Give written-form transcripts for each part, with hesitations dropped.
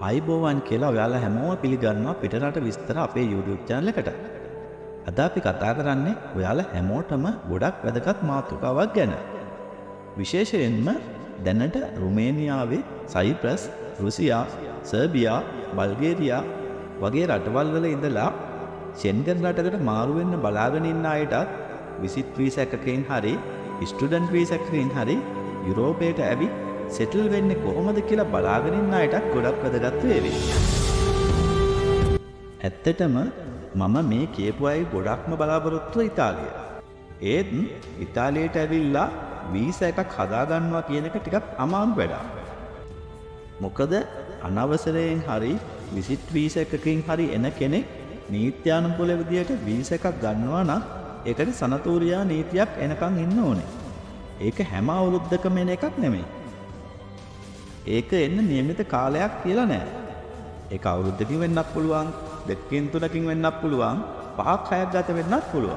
ආයිබෝවන් කියලා ඔයාලා හැමෝම පිළිගන්නවා පිටරට විස්තර අපේ YouTube channel එකට. අද අපි කතා කරන්නේ ඔයාලා හැමෝටම ගොඩක් වැදගත් මාතෘකාවක් ගැන. විශේෂයෙන්ම දැනට රුමේනියාවේ, සයිප්‍රස්, රුසියා, සර්බියා, බල්ගේරියා වගේ රටවල් වල ඉඳලා ෂෙන්ගන් රටකට මාරු වෙන්න බලාගෙන ඉන්න අයටත් විසිට් වීසා එකකින් හරි ස්ටුඩන්ට් වීසා එකකින් හරි යුරෝපයට ඇවිත් සෙටල් වෙන්නේ කොහොමද කියලා බලාගෙන ඉන්න අයටත් ගොඩක් වැදගත් වේවි. ඇත්තටම මම මේ කියපු අය ගොඩක්ම බලාපොරොත්තු ඉතාලිය. ඒත් ඉතාලියට ඇවිල්ලා වීසා එකක් හදාගන්නවා කියන එක ටිකක් අමාරු වැඩක්. මොකද අනවසරයෙන් හරි විසිට් වීසා එකකින් හරි එන කෙනෙක් නීත්‍යානුකූල විදියට වීසා එකක් ගන්නවා නම් ඒකට සනතූරියා නීතියක් එනකන් ඉන්න ඕනේ. ඒක හැම අවුරුද්දකම එන එකක් නෙමෙයි. ඒක එන්න නියමිත කාලයක් කියලා නෑ. ඒක අවුරුද්දකින් වෙන්නත් පුළුවන්, දෙකකින් තුනකින් වෙන්නත් පුළුවන්, 5ක් 6ක් ගත වෙන්නත් පුළුවන්.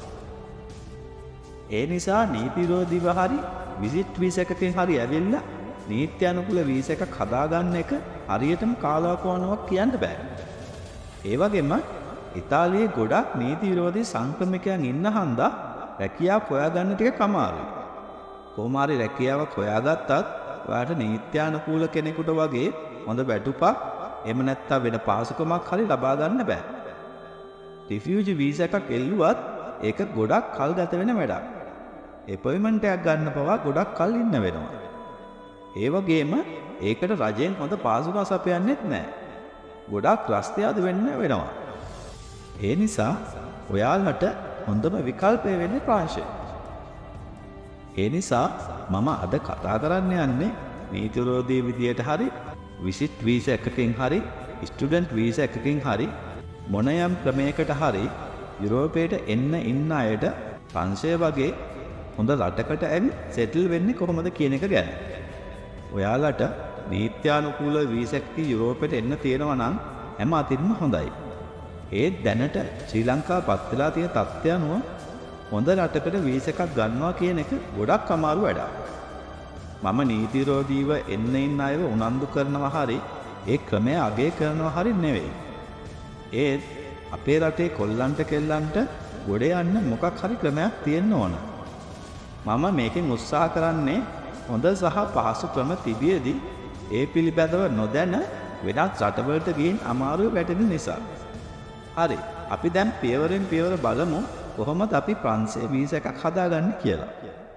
ඒ නිසා නීති විරෝධීව හරි විසිට් වීසා එකකින් හරි ඇවිල්ලා නීත්‍යානුකූල වීසා එකක් හදාගන්න එක හරියටම කාලවකවානුවක් කියන්න බෑ. ඒ වගේම ඉතාලියේ ගොඩක් නීති විරෝධී සංක්‍රමණිකයන් ඉන්න හන්දා රැකියාව හොයාගන්න ටිකක් අමාරුයි. කොහොම හරි රැකියාවක් හොයාගත්තත් ඔයාට නීත්‍යානුකූල කෙනෙකුට වගේ හොඳ වැටුපක් එහෙම නැත්නම් වෙන පාසුකමක් හරි ලබා ගන්න බෑ. රිෆියුජි වීසා එකක් එල්ලුවත් ඒක ගොඩක් කල් ගත වෙන වැඩක්. අපොයින්ට්මන්ට් එකක් ගන්න පවා ගොඩක් කල් ඉන්න වෙනවා. ඒ වගේම ඒකට රජයෙන් හොඳ පාසුකම් සපයන්නෙත් නෑ. ගොඩක් රස්තියාදු වෙන්න වෙනවා. ඒ නිසා ඔයාලට හොඳම විකල්පය වෙන්නේ ප්‍රංශය. ඒ නිසා මම අද කතා කරන්න යන්නේ නීති විරෝධී විදියට හරි විසිට් වීසා එකකින් හරි ස්ටුඩන්ට් වීසා එකකින් හරි මොන යම් ක්‍රමයකට හරි යුරෝපයට එන්න ඉන්න අයට ප්‍රංශය වගේ හොඳ රටකට ඇවිත් සෙටල් වෙන්නේ කොහොමද කියන එක ගැන. ඔයාලට නීත්‍යානුකූල වීසා එකකින් යුරෝපයට එන්න තියෙනවා නම් හැම අතින්ම හොඳයි. ඒත් දැනට ශ්‍රී ලංකාව පත් වෙලා තියෙන තත්ත්වය අනුව හොඳ රටකට වීසා එකක් ගන්නවා කියන එක ගොඩක් අමාරු වැඩක්. මම නීති විරෝධීව එන්න ඉන්න අයව උනන්දු කරනවා හරි ඒ ක්‍රමය අගය කරනවා හරි නෙවෙයි. ඒත් අපේ රටේ කොල්ලන්ට කෙල්ලන්ට ගොඩ යන්න මොකක් හරි ක්‍රමයක් තියෙන්න ඕන. මම මේකෙන් උත්සාහ කරන්නේ හොඳ සහ පහසු ක්‍රම තිබියදී ඒ පිළිබඳව නොදැන වෙනත් රටවලට ගිහින් අමාරුව වැටෙන නිසා. හරි, අපි දැන් පියවරෙන් පියවර බලමු කොහොමද අපි ප්‍රංශයේ වීසා එකක් හදාගන්නේ කියලා.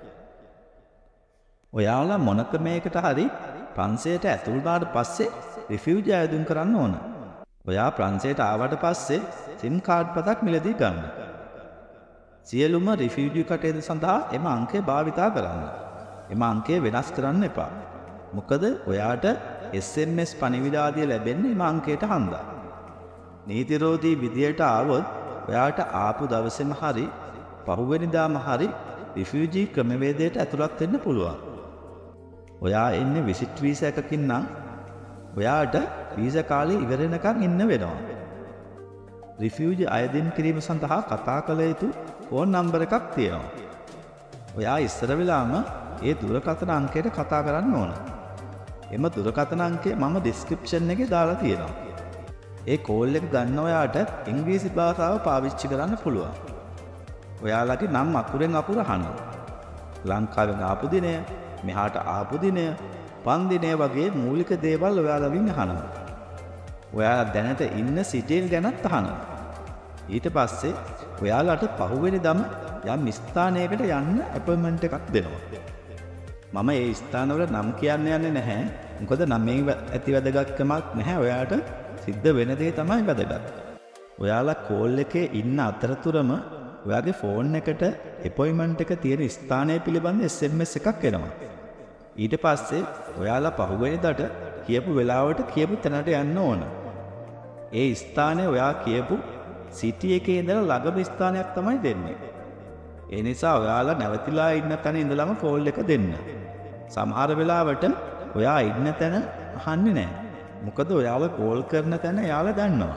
ඔයාලා මොන ක්‍රමයකට හරි ප්‍රංශයට ඇතුල් වුණාට පස්සේ රිෆියුජි ආයුධම් කරන්න ඕන. ඔයා ප්‍රංශයට ආවට පස්සේ SIM කාඩ් පතක් මිලදී ගන්න. සියලුම රිෆියුජි කටයුතු සඳහා එම අංකය භාවිතා කරන්න. එම අංකය වෙනස් කරන්න එපා. මොකද ඔයාට SMS පණිවිඩ ආදිය ලැබෙන්නේ එම අංකයට හන්දා. නීති විරෝධී විදියට ආවොත් ඔයාට ආපු දවසේම හරි පහුවෙනිදාම හරි රිෆියුජි ක්‍රමවේදයට ඇතුළත් වෙන්න පුළුවන්. ඔයා එන්නේ විසිට් වීසා එකකින් නම් ඔයාට වීසා කාලය ඉවර වෙනකන් ඉන්න වෙනවා. රිෆියුජි අයදින් කිරීම සඳහා කතා කළ යුතු ෆෝන් නම්බර් එකක් තියෙනවා. ඔයා ඉස්සර වෙලාම ඒ දුරකථන අංකයට කතා කරන්න ඕන. එම දුරකථන අංකය මම ඩිස්ක්‍රිප්ෂන් එකේ දාලා තියෙනවා. ඒ කෝල් එක ගන්න ඔයාට ඉංග්‍රීසි භාෂාව පාවිච්චි කරන්න පුළුවන්. ඔයාලගේ නම් අකුරෙන් අකුර අහනවා. ලංකාවෙන් ආපු දිනය, මෙහාට ආපු දිනය, පන් දිනය වගේ මූලික දේවල් ඔයාලගෙන් අහනවා. ඔයාලා දැනට ඉන්න සිටිල් ගැනත් අහනවා. ඊට පස්සේ ඔයාලට පහුවෙනිදම යම් ස්ථානයකට යන්න අපොයින්ට්මන්ට් එකක් දෙනවා. මම ඒ ස්ථානවල නම් කියන්න යන්නේ නැහැ. මොකද නමේ ඇති වැදගත්කමක් නැහැ. ඔයාට සිද්ධ වෙන දේ තමයි වැදගත්. ඔයාලා කෝල් එකේ ඉන්න අතරතුරම ඔයාගේ ෆෝන් එකට අපොයින්ට්මන්ට් එක තියෙන ස්ථානය පිළිබඳ SMS එකක් එනවා. ඊට පස්සේ ඔයාලා පහුවෙනිදාට කියපු වෙලාවට කියපු තැනට යන්න ඕන. ඒ ස්ථානය ඔයා කියපු සිටි එකේ ඉඳලා ළඟම ස්ථානයක් තමයි දෙන්නේ. ඒ නිසා ඔයාලා නැවතිලා ඉන්න තැන ඉඳලම කෝල් එක දෙන්න. සමහර වෙලාවට ඔයා ඉන්න තැන අහන්නේ නැහැ. මොකද ඔයාලා කෝල් කරන තැන එයාලා දන්නවා.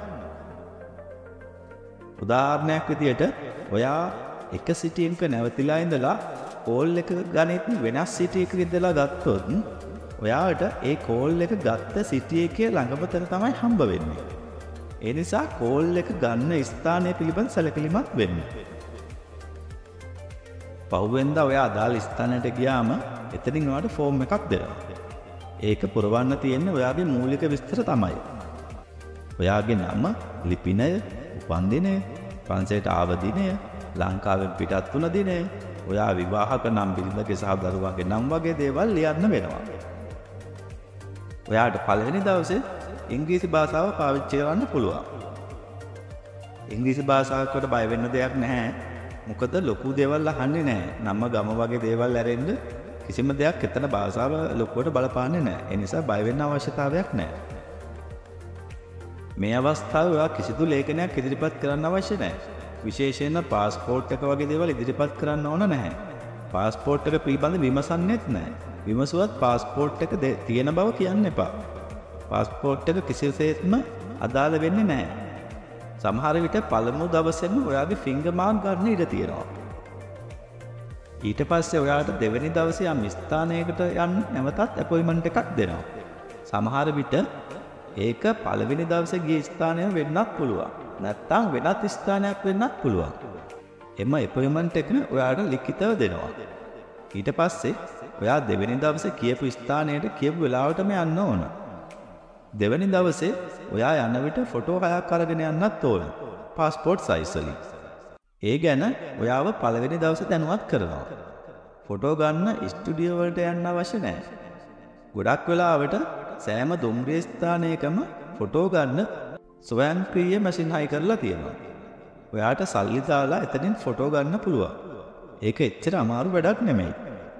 උදාහරණයක් විදියට ඔයා එක සිටියක නැවතිලා ඉඳලා කෝල් එක ගණිත වෙනස් සිටි එකක ඉඳලා ගත්තොත් ඔයාට ඒ කෝල් එක ගත්ත සිටි එකේ ළඟම තැන තමයි හම්බ වෙන්නේ. ඒ නිසා කෝල් එක ගන්න ස්ථානය පිළිබඳ සැලකිලිමත් වෙන්න. පහුවෙන්දා ඔයා අදාළ ස්ථානයට ගියාම එතනින් ඔයාට ෆෝම් එකක් දෙනවා. ඒක පුරවන්න තියෙන්නේ ඔයාගේ මූලික විස්තර තමයි. ඔයාගේ නම, ලිපිනය, උපන්දිනය, පන්සලට ආව දිනය, ලංකාවෙන් පිටත් වුණ දිනය, ඔයා විවාහක නම් බිරිඳගේ සහ දරුවාගේ නම් වගේ දේවල් ලියන්න වෙනවා. ඔයාට පළවෙනි දවසේ ඉංග්‍රීසි භාෂාව පාවිච්චි කරන්න පුළුවන්. ඉංග්‍රීසි භාෂාවකට බය වෙන්න දෙයක් නැහැ. මොකද ලොකු දේවල් අහන්නේ නැහැ. නම ගම වගේ දේවල් ඇරෙන්න කිසිම දෙයක් එතන භාෂාව ලොකුවට බලපාන්නේ නැහැ. ඒ නිසා බය වෙන්න අවශ්‍යතාවයක් නැහැ. මේ අවස්ථාවේ ඔයා කිසිදු ලේඛනයක් ඉදිරිපත් කරන්න අවශ්‍ය නැහැ. විශේෂයෙන්ම පාස්පෝර්ට් එක වගේ දේවල් ඉදිරිපත් කරන්න ඕන නැහැ. පාස්පෝර්ට් එක පිළිබඳ විමසන්නෙත් නැහැ. විමසුවත් පාස්පෝර්ට් එක තියෙන බව කියන්න එපා. පාස්පෝර්ට් එක කිසිසේත්ම අදාළ වෙන්නේ නැහැ. සමහර විට පළමු දවසේම ඔයාගේ ෆින්ගර් මාක් ගන්න ඉඩ තියෙනවා. ඊට පස්සේ ඔයාට දෙවෙනි දවසේ යම් ස්ථානයකට යන්න නැවතත් අපොයින්ට්මන්ට් එකක් දෙනවා. සමහර විට ඒක පළවෙනි දවසේ ගිය ස්ථානය වෙන්නත් පුළුවන්. නැත්නම් වෙනත් ස්ථානයක් වෙන්නත් පුළුවන්. එම අපොයින්ට්මන්ට් එක ඔයාට ලිඛිතව දෙනවා. ඊට පස්සේ ඔයා දෙවෙනි දවසේ කියපු ස්ථානයට කියපු වෙලාවටම යන්න ඕන. දෙවැනි දවසේ ඔයා යන විට ෆොටෝ 6ක් අරගෙන යන්නත් ඕන. පාස්පෝර්ට් සයිස් වලින්. ඒ ගැන ඔයාව පළවෙනි දවසේ දැනුවත් කරනවා. ෆොටෝ ගන්න ස්ටුඩියෝ වලට යන්න අවශ්‍ය නැහැ. ගොඩක් වෙලාවට සෑම දුම්රිය ස්ථානයකම ෆොටෝ ගන්න ස්වයංක්‍රීය මැෂින් හයි කරලා තියෙනවා. ඔයාට සල්ලි දාලා එතනින් ෆොටෝ ගන්න පුළුවන්. ඒක එච්චර අමාරු වැඩක් නෙමෙයි.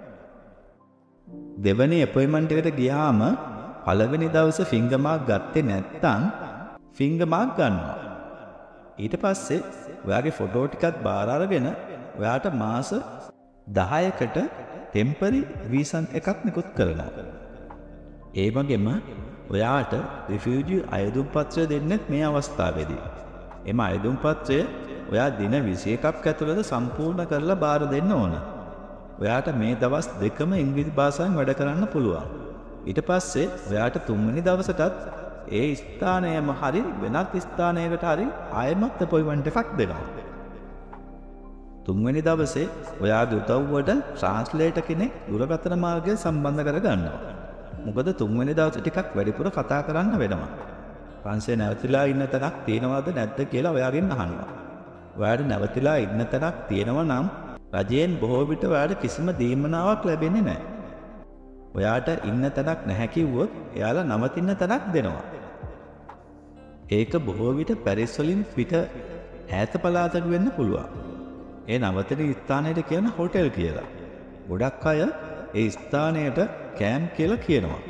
දෙවැනි අපොයින්ට්මන්ට් එකට ගියාම පළවෙනි දවසේ ෆින්ගර් මාක් ගත්තේ නැත්නම් ෆින්ගර් මාක් ගන්නවා. ඊට පස්සේ ඔයාගේ ෆොටෝ ටිකත් බාර අරගෙන ඔයාට මාස 10කට ටෙම්පරරි වීසා එකක් නිකුත් කරනවා. ඒ වගේම ඔයාට රිෆියුජි අයදුම් පත්‍රය දෙන්නෙත් මේ අවස්ථාවේදී. එම අයදුම් පත්‍රය ඔයා දින 21ක් ඇතුළත සම්පූර්ණ කරලා බාර දෙන්න ඕන. ඔයාට මේ දවස් දෙකම ඉංග්‍රීසි භාෂාවෙන් වැඩ කරන්න පුළුවන්. ඊට පස්සේ ඔයාට තුන්වෙනි දවසටත් ඒ ස්ථානයම හරි වෙනත් ස්ථානයකට හරි ආයෙමත් අපොයින්ට්මන්ට් එකක් දෙනවා. තුන්වෙනි දවසේ ඔයාගේ උදව්වට ට්‍රාන්ස්ලේටර් කෙනෙක් දුරකථන මාර්ගයෙන් සම්බන්ධ කරගන්නවා. මොකද තුන්වෙනි දවසේ ටිකක් වැඩිපුර කතා කරන්න වෙනවා. පන්සලේ නැවතිලා ඉන්න තැනක් තියෙනවද නැද්ද කියලා ඔයාගෙන් අහනවා. ඔයාට නැවතිලා ඉන්න තැනක් තියෙනවා නම් රජයෙන් බොහෝ විට ඔයාට කිසිම දීමනාවක් ලැබෙන්නේ නැහැ. ඔයාට ඉන්න තැනක් නැහැ කිව්වොත් එයාලා නවතින්න තැනක් දෙනවා. ඒක බොහෝ විට පැරිස් වලින් පිට ඈත පළාතක වෙන්න පුළුවන්. ඒ නවතින ස්ථානයට කියන හෝටල් කියලා. ගොඩක් අය ඒ ස්ථානයට කෑම්ප් කියලා කියනවා.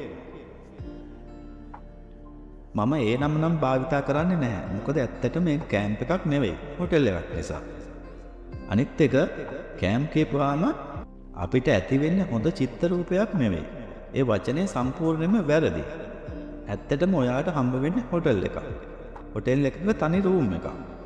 මම ඒ නම් භාවිතා කරන්නේ නැහැ. මොකද ඇත්තටම මේක කෑම්ප් එකක් නෙවෙයි. හෝටල් එකක් නිසා. අනිත් එක කෑම්ප් කියපුවාම අපිට ඇති වෙන්නේ හොඳ චිත්‍ර රූපයක් නෙවෙයි. ඒ වචනේ සම්පූර්ණයෙන්ම වැරදි. ඇත්තටම ඔයාට හම්බ වෙන්නේ හෝටල් එකක්. හෝටල් එකක තනි රූම් එකක්.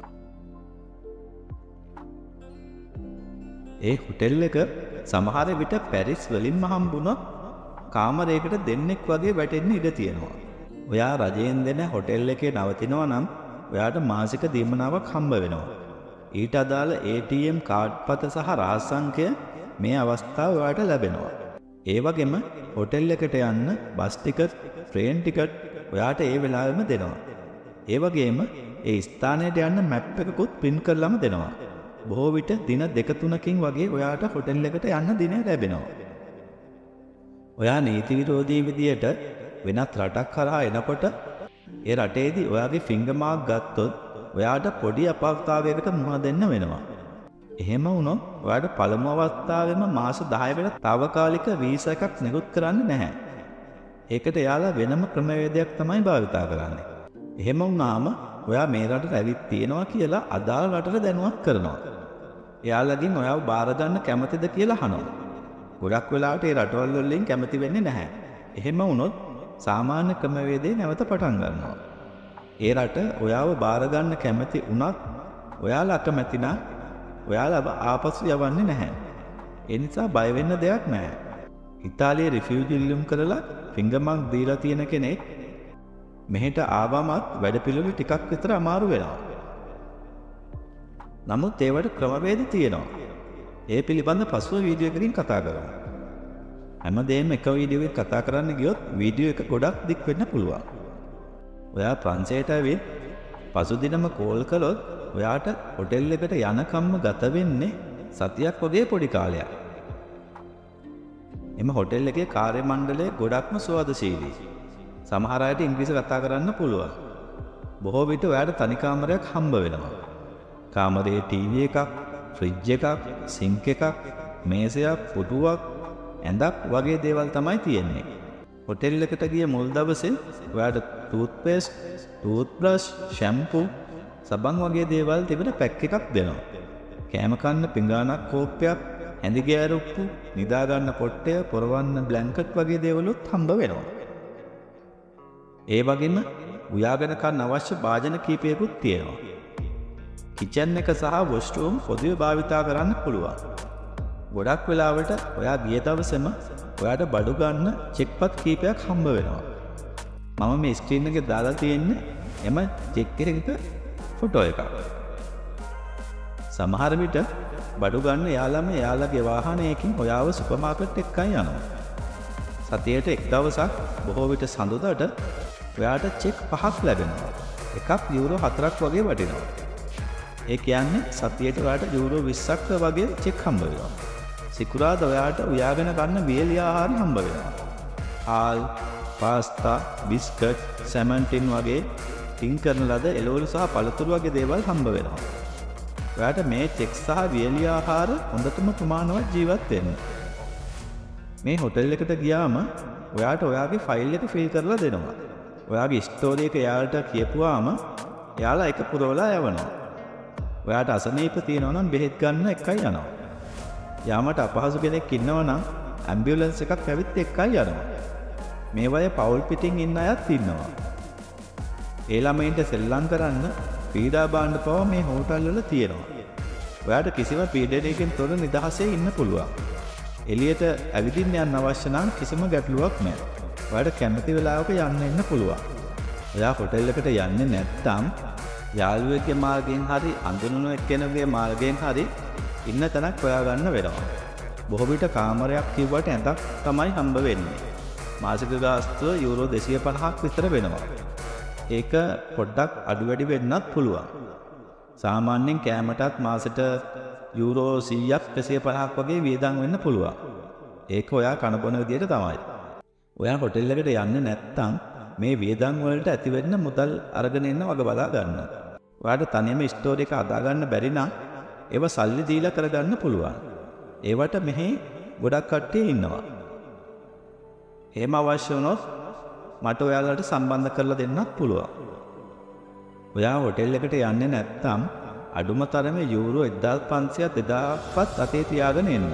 ඒ හෝටල් එක සමහර විට පැරිස් වලින්ම හම්බුනොත් කාමරයකට දෙන්නෙක් වගේ වැටෙන්න ඉඩ තියෙනවා. ඔයා රජයෙන් දෙන හෝටල් එකේ නවතිනවා නම් ඔයාට මාසික දීමනාවක් හම්බ වෙනවා. ඊට අදාළ ATM කාඩ් පත සහ රහස් අංකය මේ අවස්ථාව ඔයාට ලැබෙනවා. ඒ වගේම හෝටල් එකට යන්න බස් ටිකට්, ට්‍රේන් ටිකට් ඔයාට ඒ වෙලාවෙම දෙනවා. ඒ වගේම ඒ ස්ථානයට යන්න මැප් එකකුත් print කරලාම දෙනවා. බොහෝ විට දින 2-3කින් වගේ ඔයාට හෝටල් එකට යන්න දිනය ලැබෙනවා. ඔයා නීති විරෝධී විදියට වෙනත් රටක් කරා එනකොට ඒ රටේදී ඔයාගේ ෆින්ගර් මාක් ගත්තොත් ඔයාට පොඩි අපහසුතාවයකට මුහුණ දෙන්න වෙනවා. එහෙම වුණොත් ඔයාට පළමු අවස්ථාවෙම මාස 10කට తాවකාලික වීසා එකක් නිකුත් කරන්නේ නැහැ. ඒකට එයාලා වෙනම ක්‍රමවේදයක් තමයි භාවිතා කරන්නේ. එහෙම වුණාම ඔයා මේ රටට ඇවිත් තියෙනවා කියලා අදාළ රටට දැනුවත් කරනවා. එයාලගෙන් ඔයාව බාර ගන්න කැමතිද කියලා අහනවා. ගොඩක් වෙලාවට ඒ රටවල් වලින් කැමති වෙන්නේ නැහැ. එහෙම වුණොත් සාමාන්‍ය ක්‍රමවේදේ නැවත පටන් ගන්නවා. ඒ රට ඔයාව බාර ගන්න කැමති වුණත් ඔයාලා අකමැති නම් ඔයාලා ආපසු යවන්නේ නැහැ. ඒ නිසා බය වෙන්න දෙයක් නැහැ. ඉතාලියේ රිෆියුජි ඉල්ලුම් කරලා ෆින්ගර්මක් දීලා තියෙන කෙනෙක් මෙහෙට ආවමත් වැඩපිළිවෙල ටිකක් විතර අමාරු වෙනවා. නමුත් ඒවට ක්‍රමවේද තියෙනවා. ඒ පිළිබඳ පසුව වීඩියෝ එකකින් කතා කරමු. හැමදේම එක වීඩියෝ එකක් කතා කරන්න ගියොත් වීඩියෝ එක ගොඩක් දික් වෙන්න පුළුවන්. ඔයා ප්‍රංශයට ඇවිත් පසුදිනම කෝල් කළොත් ඔයාට හොටෙල් එකට යනකම්ම ගත වෙන්නේ සතියක් වගේ පොඩි කාලයක්. එම හොටෙල් එකේ කාර්ය මණ්ඩලය ගොඩක්ම සුවදශීලී. සමහර අයට ඉංග්‍රීසි කතා කරන්න පුළුවන්. බොහෝ විට ඔයාට තනි කාමරයක් හම්බ වෙනවා. කාමරයේ ටීවී එකක්, ෆ්‍රිජ් එකක්, සින්ක් එකක්, මේසයක්, පුටුවක්, ඇඳක් වගේ දේවල් තමයි තියෙන්නේ. හොටෙල් එකට ගිය මුල් දවසේ ඔයාට ටූත්පේස්ට්, ටූත්බ්‍රෂ්, ෂැම්පූ, සබන් වගේ දේවල් තිබෙන පැක් එකක් දෙනවා. කෑම කන්න පිඟානක්, කෝප්පයක්, ඇඳි ගෑරුප්පු, නිදා ගන්න පොට්ටය, පොරවන්න බ්ලැන්කට් වගේ දේවලුත් හම්බ වෙනවා. ඒ වගේම උයාගෙන කන්න අවශ්‍ය භාජන කීපයකුත් තියෙනවා. කිචන් එක සහ වොෂ්රූම් පොදුවේ භාවිතා කරන්න පුළුවන්. ගොඩක් වෙලාවට ඔයා ගිය දවසේම ඔයාට බඩු ගන්න චෙක්පත් කීපයක් හම්බ වෙනවා. මම මේ ස්ක්‍රීන් එකේ දාලා තියෙන්නේ එම චෙක් එකක ෆොටෝ එකක්. සමහර විට බඩු ගන්න යාළම එයාලගේ වාහනයකින් ඔයාව සුපර් මාකට් එකකට යනවා. සතියේට එක් දවසක් බොහෝ විට සඳුදාට ඔයාට චෙක් 5ක් ලැබෙනවා. එකක් යූරෝ 4ක් වගේ වටිනවා. ඒ කියන්නේ සතියේට ඔයාට යූරෝ 20ක් වගේ චෙක් හම්බ වෙනවා. සිකුරාදා ඔයාට උයාගෙන ගන්න වියලි ආහාර හම්බ වෙනවා. හාල්, පාස්තා, බිස්කට්, සැමන් වගේ ටින් කරන ලද එළවලු සහ පළතුරු වගේ දේවල් හම්බ වෙනවා. ඔයාට මේ චෙක් සහ වියලි ආහාර හොඳටම ප්‍රමාණවත් ජීවත් වෙන්න. මේ හොටෙල් එකට ගියාම ඔයාට ඔයාගේ ෆයිල් එක ෆිල් කරලා දෙනවා. ඔයාගේ ස්ටෝරි එක එයාලට කියපුවාම එයාලා ඒක පුරවලා යවනවා. ඔයාට අසනීප තියෙනවා නම් බෙහෙත් ගන්න එකයි යනවා. යාමට අපහසු කෙනෙක් ඉන්නවා නම් ඇම්බියුලන්ස් එකක් ඇවිත් එක්කයි යනවා. මේ වගේ පවුල් පිටින් ඉන්න අයත් ඉන්නවා. ඒ ළමයින්ට සෙල්ලම් කරන්න පීඩා භාණ්ඩ පව මේ හෝටල් වල තියෙනවා. ඔයාට කිසිම පීඩනයකින් තොර නිදහසේ ඉන්න පුළුවන්. එළියට ඇවිදින්න යන්න අවශ්‍ය නම් කිසිම ගැටලුවක් නැහැ. ඔයාට කැමති වෙලාවක යන්න පුළුවන්. ඔයා හොටෙල් එකට යන්නේ නැත්නම් යාළුවෙක්ගේ මාර්ගයෙන් හරි අඳුනන එක්කෙනෙකුගේ මාර්ගයෙන් හරි ඉන්න තැනක් හොයාගන්න වෙනවා. බොහෝ විට කාමරයක් කිව්වට ඇඳක් තමයි හම්බ වෙන්නේ. මාසික ගාස්තුව යූරෝ 250ක් විතර වෙනවා. ඒක පොඩ්ඩක් අඩු වැඩි වෙන්නත් පුළුවන්. සාමාන්‍යයෙන් කෑමටත් මාසෙට යූරෝ 100ක් 250ක් වගේ වියදම් වෙන්න පුළුවන්. ඒක ඔයා කන බොන විදියට තමයි. ඔයා හොටෙල් එකට යන්නේ නැත්නම් මේ වියදම් වලට ඇති වෙන්න මුදල් අරගෙන එන්න වග බලා ගන්න. ඔයාට තනියම ස්ටෝර් එක හදා ගන්න බැරි නම් ඒව සල්ලි දීලා කරගන්න පුළුවන්. ඒවට මෙහි ගොඩක් කට්ටිය ඉන්නවා. එහෙම අවශ්‍ය වුණොත් මට ඔයාලට සම්බන්ධ කරලා දෙන්නත් පුළුවන්. ඔයා හොටෙල් එකට යන්නේ නැත්නම් අඩුම තරමේ යූරෝ 1500 2000ක්වත් අතේ තියාගෙන එන්න.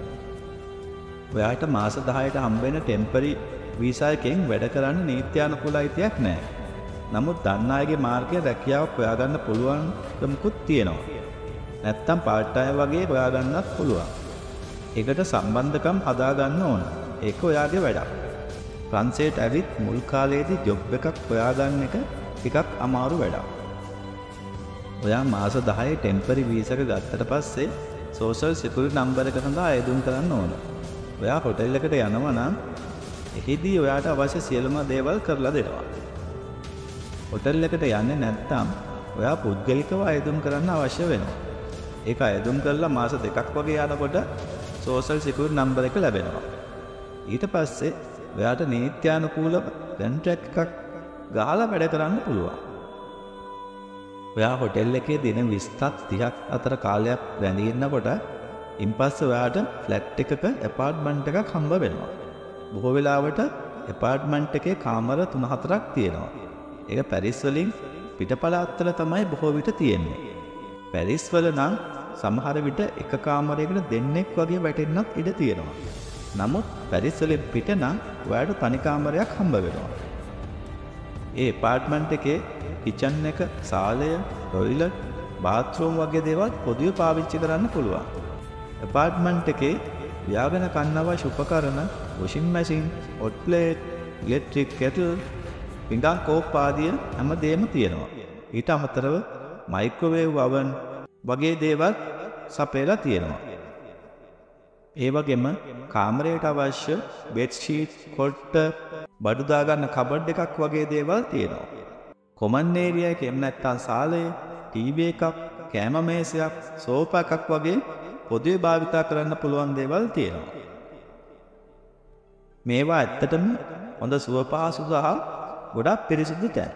ඔයාට මාස 10ට හම්බ වෙන ටෙම්පරරි වීසා එකෙන් වැඩ කරන්න නීත්‍යානුකූල අයිතියක් නැහැ. නමුත් දන්න අයගේ මාර්ගය රැකියාවක් හොයාගන්න පුළුවන්කමකුත් තියෙනවා. නැත්තම් පාර්ට් ටයිම් වගේ හොයාගන්නත් පුළුවන්. ඒකට සම්බන්ධකම් හදාගන්න ඕන. ඒක ඔයාගේ වැඩක්. ප්‍රංශයට ඇවිත් මුල් කාලේදී ජොබ් එකක් හොයාගන්න එක ටිකක් අමාරු වැඩක්. ඔයා මාස 10 ටෙම්පරරි වීසා එක ගත්තට පස්සේ සෝෂල් සිකියුරිටි නම්බර් එක සඳහා ආයුධම් කරන්න ඕන. ඔයා හොටෙල් එකට යනවා නම් එහිදී ඔයාට අවශ්‍ය සියලුම දේවල් කරලා දෙනවා. හොටෙල් එකට යන්නේ නැත්නම් ඔයා පුද්ගලිකව ආයුධම් කරන්න අවශ්‍ය වෙනවා. ඒක ආයුධම් කරලා මාස 2ක් වගේ යනකොට සෝෂල් සිකියුරිටි නම්බර් එක ලැබෙනවා. ඊට පස්සේ ඔයාට නීත්‍යානුකූලව කොන්ට්‍රැක්ට් එකක් ගහලා වැඩ කරන්න පුළුවන්. ඔයා හොටෙල් එකේ දින 20ක් 30ක් අතර කාලයක් රැඳී ඉන්නකොට ඉන්පස්සේ ඔයාට ෆ්ලැට් එකක ඇපාර්ට්මන්ට් එකක් හම්බ වෙනවා. බොහෝ වෙලාවට ඇපාර්ට්මන්ට් එකේ කාමර 3-4ක් තියෙනවා. ඒක පැරිස් වලින් පිටපළාත් වල තමයි බොහෝ විට තියෙන්නේ. පැරිස් වල නම් සමහර විට එක කාමරයකට දෙන්නෙක් වගේ වැටෙන්නත් ඉඩ තියෙනවා. නමුත් පැරිස් වලින් පිට නම් ඔයාට තනි කාමරයක් හම්බ වෙනවා. ඒ ඇපාර්ට්මන්ට් එකේ කිචන් එක, සාලය, ටොයිලට්, බාත්රූම් වගේ දේවල් පොදුවේ පාවිච්චි කරන්න පුළුවන්. ඇපාර්ට්මන්ට් එකේ ව්‍යාගෙන කන්න අවශ්‍ය උපකරණ washing machine, hot plate, electric kettle, පිඟාන කෝප්ප ආදිය හැමදේම තියෙනවා. ඊට අමතරව මයික්‍රෝවේව් oven වගේ දේවල් සපයලා තියෙනවා. ඒ වගේම කාමරයට අවශ්‍ය බෙඩ් ෂීට්, කොට්ට, බඩු දාගන්න කබඩ් එකක් වගේ දේවල් තියෙනවා. කොමන් ඒරියා එකේ එහෙම නැත්නම් සාලය, ටීවී එකක්, කෑම මේසයක්, සෝෆා එකක් වගේ පොදුවේ භාවිතා කරන්න පුළුවන් දේවල් තියෙනවා. මේවා ඇත්තටම හොඳ සුවපහසු සහ ගොඩක් පිරිසිදු තැන්.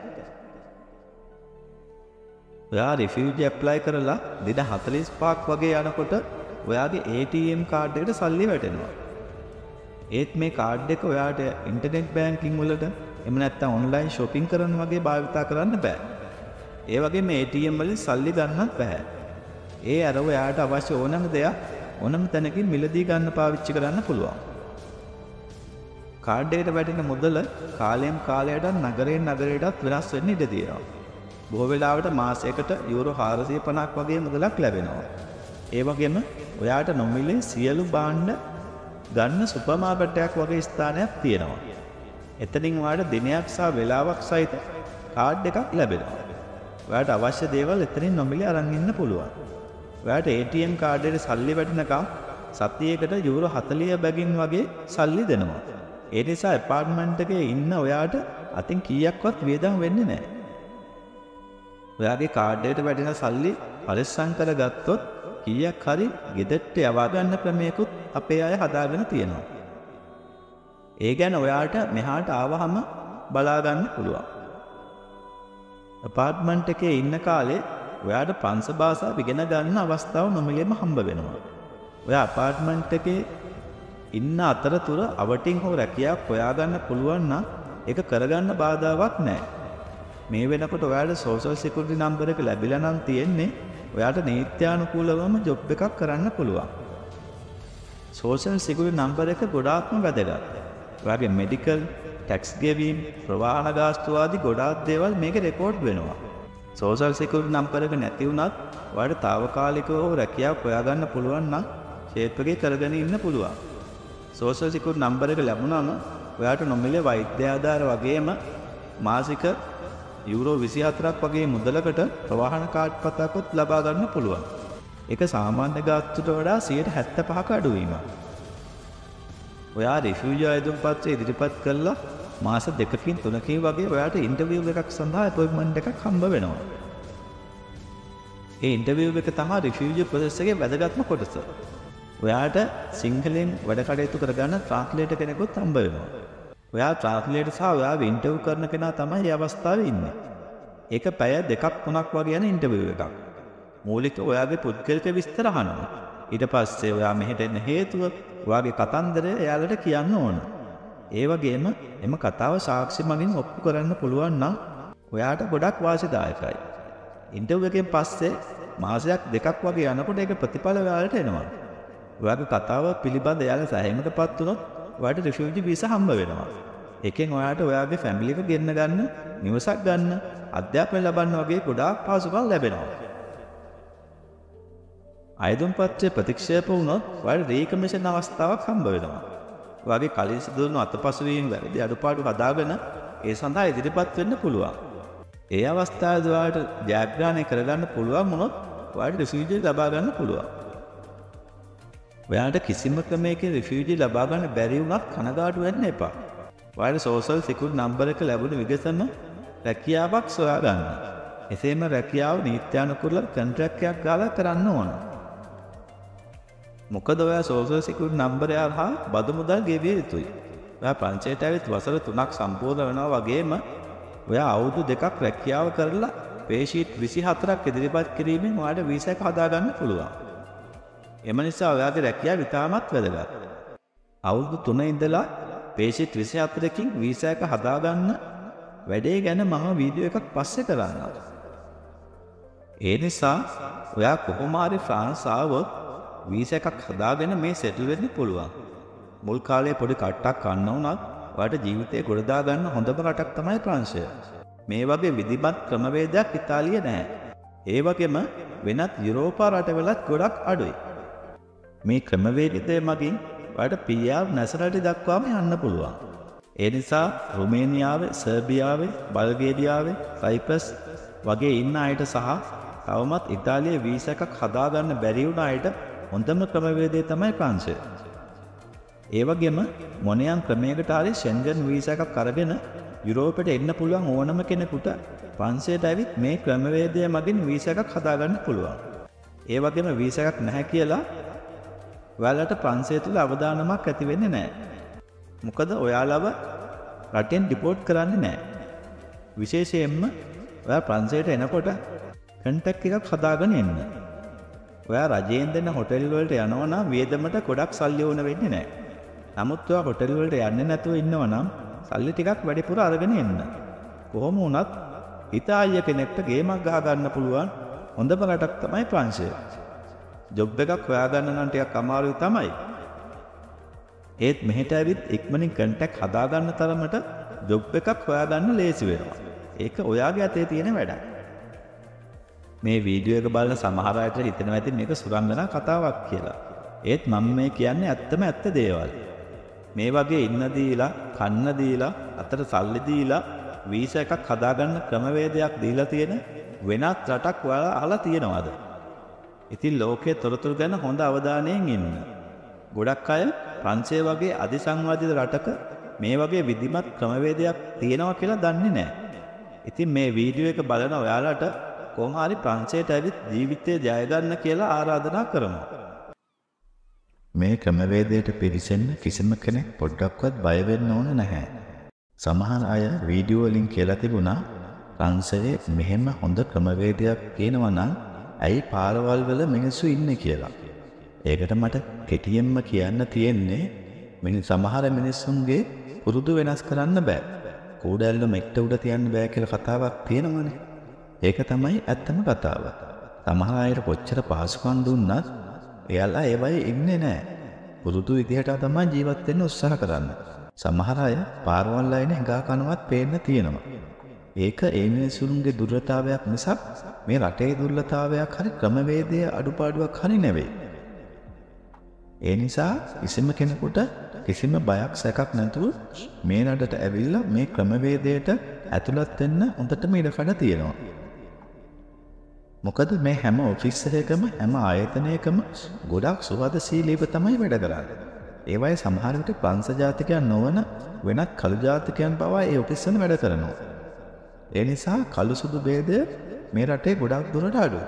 ඔයා රිෆියුජි ඇප්ලයි කරලා දින 45ක් වගේ යනකොට ඔයාගේ ATM කාඩ් එකට සල්ලි වැටෙනවා. ඒත් මේ කාඩ් එක ඔයාට ඉන්ටර්නෙට් බැංකින් වලට එහෙම නැත්නම් ඔන්ලයින් shopping කරන වගේ භාවිතා කරන්න බෑ. ඒ වගේම ATM වලින් සල්ලි ගන්නත් බෑ. ඒ අර ඔයාට අවශ්‍ය ඕනම දෙයක් ඕනම තැනකින් මිලදී ගන්න පාවිච්චි කරන්න පුළුවන්. කාඩ් එකට වැටෙන මුදල කාලයෙන් කාලයට නගරයෙන් නගරයටත් වෙනස් වෙන්න ඉඩ තියෙනවා. බොහෝ වෙලාවට මාසයකට යුරෝ 450ක් වගේ මුදලක් ලැබෙනවා. ඒ වගේම ඔයාට නොමිලේ සියලු භාණ්ඩ ගන්න සුපර් මාකට් වගේ ස්ථානයක් තියෙනවා. එතනින් ඔයාට දිනයක් සහ වේලාවක් සහිත කාඩ් එකක් ලැබෙනවා. ඔයාට අවශ්‍ය දේවල් එතනින් නොමිලේ අරන් ඉන්න පුළුවන්. ඔයාට ATM කාඩ් එකේ සල්ලි වැටෙනකම් සතියකට යුරෝ 40 බැගින් වගේ සල්ලි දෙනවා. ඒ නිසා ඇපාර්ට්මන්ට් එකේ ඉන්න ඔයාට අතින් කීයක්වත් වියදම් වෙන්නේ නැහැ. ඔයාගේ කාඩ් එකට වැටෙන සල්ලි පරිස්සම් කරගත්තොත් කීයක් හරි ගෙදරට යවා ගන්න ක්‍රමයකුත් අපේ අය හදාගෙන තියෙනවා. ඒ ගැන ඔයාට මෙහාට ආවහම බලා ගන්න පුළුවන්. ඇපාර්ට්මන්ට් එකේ ඉන්න කාලේ ඔයාට ප්‍රංශ භාෂාව ඉගෙන ගන්න අවස්ථාව නොමිලේම හම්බ වෙනවා. ඔයා ඇපාර්ට්මන්ට් එකේ ඉන්න අතරතුර අවටින් හෝ රැකියාවක් හොයාගන්න පුළුවන් නම් ඒක කරගන්න බාධාවක් නැහැ. මේ වෙනකොට ඔයාට සෝෂල් සිකියුරිටි නම්බර් එක ලැබිලා නම් තියෙන්නේ ඔයාට නීත්‍යානුකූලවම ජොබ් එකක් කරන්න පුළුවන්. සෝෂල් සිකියුරිටි නම්බර් එක ගොඩාක්ම වැදගත්. ඔයාගේ මෙඩිකල්, ටැක්ස් ගෙවීම්, ප්‍රවාහන ගාස්තු ආදී ගොඩාක් දේවල් මේකේ රෙකෝඩ් වෙනවා. සෝෂල් සිකියුරිටි නම්බර් එක නැති වුණත් ඔයාට తాවකාලිකව රැකියාවක් හොයාගන්න පුළුවන් නම් ෂේප් එකේ කරගෙන ඉන්න පුළුවන්. සෝෂල් සිකියුරිටි නම්බර් එක ලැබුණාම ඔයාට නොමිලේ වෛද්‍ය ආධාර වගේම මාසික යුරෝ 24ක් වගේ මුදලකට ප්‍රවාහන කාඩ් පතකුත් ලබා ගන්න පුළුවන්. ඒක සාමාන්‍ය ගාස්තුවට වඩා 75ක අඩුවීමක්. ඔයා රිෆියුජි අයදුම් පත්‍රය ඉදිරිපත් කළා මාස 2කින් 3කින් වගේ ඔයාට ඉන්ටර්විව් එකක් සඳහා අපොයින්ට්මන්ට් එකක් හම්බ වෙනවා. ඒ ඉන්ටර්විව් එක තමයි රිෆියුජි ප්‍රොසෙස් එකේ වැදගත්ම කොටස. ඔයාට සිංහලෙන් වැඩ කටයුතු කරගන්න ට්‍රාන්ස්ලේටර් කෙනෙකුත් හම්බ වෙනවා. ඔයා ට්‍රාන්ස්ලේටර් සහ ඔයාව ඉන්ටර්විව් කරන කෙනා තමයි මේ අවස්ථාවේ ඉන්නේ. ඒක පැය 2-3ක් වගේ යන ඉන්ටර්විව් එකක්. මූලික ඔයාගේ පුද්ගලික විස්තර අහනවා. ඊට පස්සේ ඔයා මෙහෙට එන්න හේතුව, ඔයාගේ කතන්දරය එයාලට කියන්න ඕන. ඒ වගේම එම කතාව සාක්ෂි මගින් ඔප්පු කරන්න පුළුවන් නම් ඔයාට ගොඩක් වාසිදායකයි. ඉන්ටර්විව් එකෙන් පස්සේ මාසයක් 2ක් වගේ යනකොට ඒක ප්‍රතිඵල ඔයාලට එනවා. ඔයාගේ කතාව පිළිබඳ එයාලා සැහැමකටපත් වුණොත් ඔයාට රිෆියුජි වීසා හම්බ වෙනවා. එකෙන් ඔයාට ඔයාගේ ෆැමිලි එක ගෙන්න ගන්න, නිවසක් ගන්න, අධ්‍යාපනය ලබන්න වගේ ගොඩාක් පහසුකම් ලැබෙනවා. අයදුම් පත්‍රය ප්‍රතික්ෂේප වුණොත් ඔයාට රීකමිෂන් අවස්ථාවක් හම්බ වෙනවා. ඔයාගේ කලින් සිදුවුණු අතපසුවීම් වැරදි අඩුපාඩු හදාගෙන ඒ සඳහා ඉදිරිපත් වෙන්න පුළුවන්. ඒ අවස්ථාවේදී ඔයාට ජයග්‍රහණය කරගන්න පුළුවන් වුණොත් ඔයාට රිෆියුජි ලබා ගන්න පුළුවන්. ඔයාට කිසිම ක්‍රමයකින් රිෆියුජි ලබා ගන්න බැරි වුණත් කනගාටු වෙන්න එපා. ඔයාට සෝෂල් සිකියුරිටි නම්බර් එක ලැබුණ විගසම රැකියාවක් සොයා ගන්න. එසේම රැකියාව නීත්‍යානුකූල කොන්ට්‍රැක්ට් එකක් ගාලා කරන්න ඕන. මොකද ඔයා සෝෂල් සිකියුරිටි නම්බරය හරහා බදු මුදල් ගෙවිය යුතුයි. ඔයා පංචයට ඇවිත් වසර 3ක් සම්පූර්ණ වෙනවා වගේම ඔයා අවුරුදු 2ක් රැකියාව කරලා පේ ෂීට් 24ක් ඉදිරිපත් කිරීමෙන් ඔයාට වීසා එක හදා ගන්න පුළුවන්. එම නිසා ඔයාගේ රැකියාව ඉතාමත් වැදගත්. අවුරුදු 3 ඉඳලා පේ ෂීට් 24කින් වීසා එක හදා ගන්න වැඩේ ගැන මම වීඩියෝ එකක් පස්සේ කරන්නම්. ඒ නිසා ඔයා කොහොම හරි ෆ්‍රාන්ස් ආවොත් වීසා එකක් හදාගෙන මේ සෙටල් වෙන්න පුළුවන්. මුල් කාලේ පොඩි කට්ටක් ගන්න උනත් ඔයාට ජීවිතේ ගොඩදා ගන්න හොඳම රටක් තමයි ප්‍රංශය. මේ වගේ විධිමත් ක්‍රමවේදයක් ඉතාලියේ නැහැ. ඒ වගේම වෙනත් යුරෝපා රටවලත් ගොඩක් අඩුයි. මේ ක්‍රමවේදය මගින් ඔයාලට PR නැසරට දක්වාම යන්න පුළුවන්. ඒ නිසා රුමේනියාවේ, සර්බියාවේ, බල්ගේරියාවේ, සයිප්‍රස් වගේ ඉන්න අයට සහ තවමත් ඉතාලියේ වීසා එකක් හදාගන්න බැරි වුණ අයට හොඳම ක්‍රමවේදය තමයි ප්‍රංශය. ඒ වගේම මොනියම් ක්‍රමයකට හරි ෂෙන්ජන් වීසා එකක් අරගෙන යුරෝපයට එන්න පුළුවන් ඕනම කෙනෙකුට ප්‍රංශයට ඇවිත් මේ ක්‍රමවේදය මගින් වීසා එකක් හදාගන්න පුළුවන්. ඒ වගේම වීසා එකක් නැහැ කියලා ඔයාලට ප්‍රංශය තුල අවදානමක් ඇති වෙන්නේ නැහැ. මොකද ඔයාලව රටෙන් ඩිපෝට් කරන්නේ නැහැ. විශේෂයෙන්ම ඔයා ප්‍රංශයට එනකොට කන්ටැක්ට් එකක් හදාගෙන එන්න. ඔයා රජයෙන් දෙන හොටෙල් වලට යනවා නම් වියදමට ගොඩක් සල්ලි ඕන වෙන්නේ නැහැ. නමුත් ඔයා හොටෙල් වලට යන්නේ නැතුව ඉන්නවා නම් සල්ලි ටිකක් වැඩිපුර අරගෙන එන්න. කොහොම වුණත් ඉතාලිය කෙනෙක්ට ගේමක් ගහ ගන්න පුළුවන් හොඳම රටක් තමයි ප්‍රංශය. ජොබ් එකක් හොයාගන්න නම් ටිකක් අමාරුයි තමයි. ඒත් මෙහෙට ඇවිත් ඉක්මනින් කන්ටැක්ට් හදාගන්න තරමට ජොබ් එකක් හොයාගන්න ලේසි වෙනවා. ඒක ඔයාගේ අතේ තියෙන වැඩක්. මේ වීඩියෝ එක බලන සමහර අයට හිතෙනවා ඇති මේක සුරංගනා කතාවක් කියලා. ඒත් මම මේ කියන්නේ ඇත්තම ඇත්ත දේවල්. මේ වගේ ඉන්න දීලා, කන්න දීලා, අතට සල්ලි දීලා වීසා එකක් හදාගන්න ක්‍රමවේදයක් දීලා තියෙන වෙනත් රටක් ඔයාලා අහලා තියෙනවද? ඉතින් ලෝකයේ තොරතුරු ගැන හොඳ අවධානයෙන් ඉන්න. ගොඩක් අය ප්‍රංශය වගේ අධිසංවාදිත රටක මේ වගේ විධිමත් ක්‍රමවේදයක් තියෙනවා කියලා දන්නේ නැහැ. ඉතින් මේ වීඩියෝ එක බලන ඔයාලට කොහොම හරි ප්‍රංශයට ඇවිත් ජීවිතේ ජය ගන්න කියලා ආරාධනා කරමු. මේ ක්‍රමවේදයට පිළිසෙන්න කිසිම කෙනෙක් පොඩ්ඩක්වත් බය වෙන්න ඕන නැහැ. සමහර අය වීඩියෝ වලින් කියලා තිබුණා ප්‍රංශයේ මෙහෙම හොඳ ක්‍රමවේදයක් තියෙනවා නම් ඇයි පාරවල් වල මිනිස්සු ඉන්නේ කියලා. ඒකට මට කෙටියෙන්ම කියන්න තියෙන්නේ සමහර මිනිස්සුන්ගේ පුරුදු වෙනස් කරන්න බෑ. කෝඩැල්ල මෙට්ට උඩ තියන්න බෑ කියලා කතාවක් තියෙනවනේ. ඒක තමයි ඇත්තම කතාව. සමහර අයට කොච්චර පහසුකම් දුන්නත් එයාලා ඒ වගේ ඉන්නේ නැහැ. පුරුදු විදිහට තමයි ජීවත් වෙන්න උත්සාහ කරන්නේ. සමහර අය පාරවල් ලයිනේ හංගා කනවත් පේන්න තියෙනවා. ඒක ඒ මිනිසුන්ගේ දුර්වලතාවයක් මිසක් මේ රටේ දුර්වලතාවයක් හරි ක්‍රමවේදයේ අඩුපාඩුවක් හරි නෙවෙයි. ඒ නිසා කිසිම කෙනෙකුට කිසිම බයක් සැකක් නැතුව මේ රටට ඇවිල්ලා මේ ක්‍රමවේදයට ඇතුළත් වෙන්න හොඳටම ඉඩකඩ තියෙනවා. මොකද මේ හැම ඔෆිස් එකකම හැම ආයතනයකම ගොඩක් සුහදශීලීව තමයි වැඩ කරන්නේ. ඒ වගේ සමහර විට ප්‍රංශ ජාතිකයන් නොවන වෙනත් කළු ජාතිකයන් පවා ඒ ඔෆිස් වල වැඩ කරනවා. ඒ නිසා කළු සුදු ભેදය මේ රටේ ගොඩක් දුරට අඩුයි.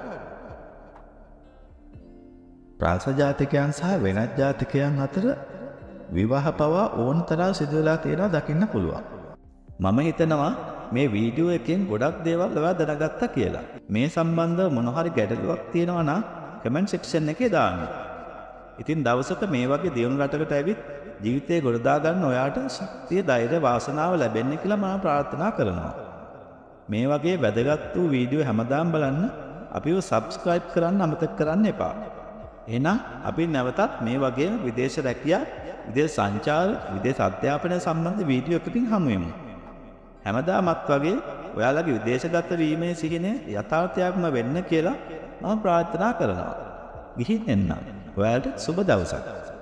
ප්‍රංශ ජාතිකයන් සහ වෙනත් ජාතිකයන් අතර විවාහ පවා ඕන තරම් සිදු වෙලා තියෙනවා දකින්න පුළුවන්. මම හිතනවා මේ වීඩියෝ එකෙන් ගොඩක් දේවල් ඔයා දැනගත්තා කියලා. මේ සම්බන්ධව මොන හරි ගැටලුවක් තියෙනවා නම් කමෙන්ට් සෙක්ෂන් එකේ දාන්න. ඉතින් දවසක මේ වගේ දියුණු රටකට ඇවිත් ජීවිතේ ගොඩදා ගන්න ඔයාට ශක්තිය, ධෛර්ය, වාසනාව ලැබෙන්න කියලා මම ප්‍රාර්ථනා කරනවා. මේ වගේ වැදගත් වූ වීඩියෝ හැමදාම බලන්න අපිව සබ්ස්ක්‍රයිබ් කරන්න අමතක කරන්න එපා. එහෙනම් අපි නැවතත් මේ වගේ විදේශ රැකියා, විදේශ සංචාර, විදේශ අධ්‍යාපනය සම්බන්ධ වීඩියෝ එකකින් හමු වෙමු. හැමදාමත් වගේ ඔයාලගේ විදේශගත වීමේ සිහිනය යථාර්ථයක්ම වෙන්න කියලා මම ප්‍රාර්ථනා කරනවා. ගිහින් එන්න. ඔයාලට සුබ දවසක්.